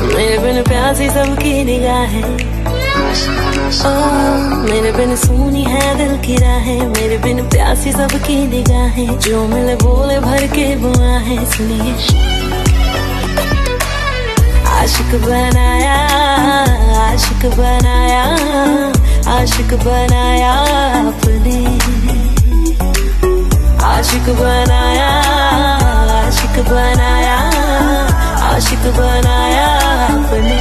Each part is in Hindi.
मेरे बिन प्यासी सबकी निगाहें, मेरे बिन सुनी है दिल की राहें, मेरे बिन प्यासी सबकी निगाहें, जो मिले बोले भर के बुआहें। सुनिए आशिक बनाया, आशिक बनाया, आशिक बनाया आपने, आशिक बनाया, आशिक बनाया, आशिक बनाया आपने।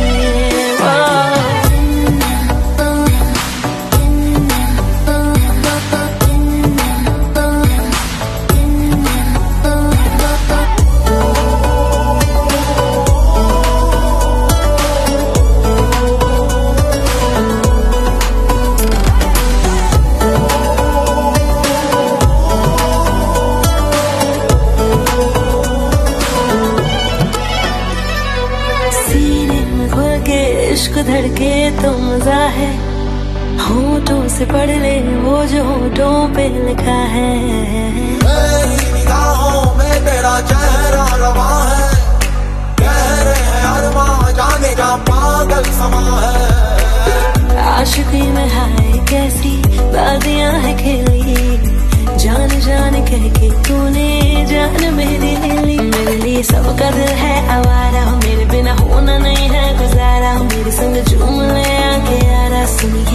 इश्क धड़के तो मजा है, होठों से पढ़ ले वो जो होठों पे लिखा है। मेरी निगाहों में तेरा चेहरा रवा है, गहरे हैं अरमां जाने का पागल समा है। आशिकी में हाय कैसी बादियां है खेली, जान जान कह के तूने जान मेरी ले ली। मेरे लिए सबका दिल है आवारा, मेरे बिना होना नहीं है गुजारा, मेरे संग झूम ले आके यारा। सुनिए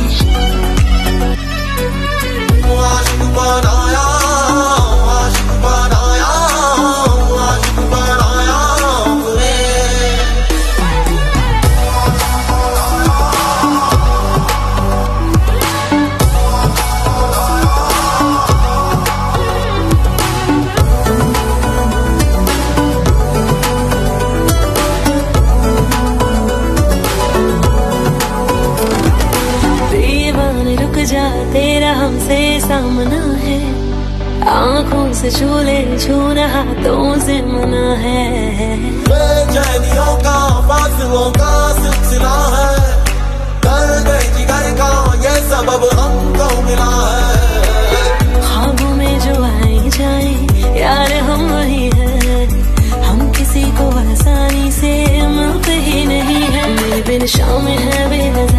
आशिक बनाया, आशिक बनाया, आशिक बनाया आपने। जा तेरा हमसे सामना है, आँखों से छू ले छूना हाथों से मना है। बेचैनियों का फासलों का सिलसिला है, दर्द जिगर का ये सबब हमको मिला है। ख्वाबों में जो आए जाए यार हम वही हैं, हम किसी को आसानी से मिलते ही नहीं है। मेरे बिन शाम है बेनज़र